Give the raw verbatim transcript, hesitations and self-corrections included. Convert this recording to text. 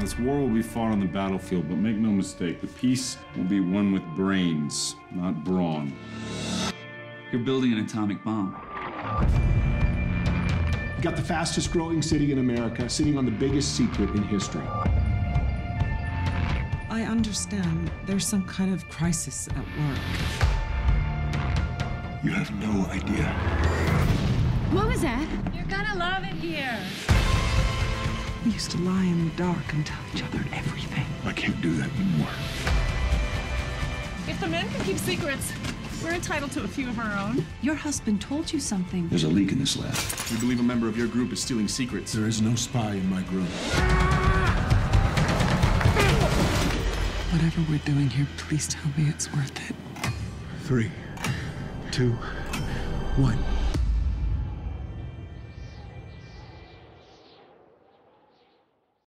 This war will be fought on the battlefield, but make no mistake, the peace will be won with brains, not brawn. You're building an atomic bomb. You got the fastest growing city in America sitting on the biggest secret in history. I understand there's some kind of crisis at work. You have no idea. What was that? You're gonna love it here. We used to lie in the dark and tell each other everything. I can't do that anymore. If the men can keep secrets, we're entitled to a few of our own. Your husband told you something. There's a leak in this lab. We believe a member of your group is stealing secrets. There is no spy in my group. Whatever we're doing here, please tell me it's worth it. Three, two, one.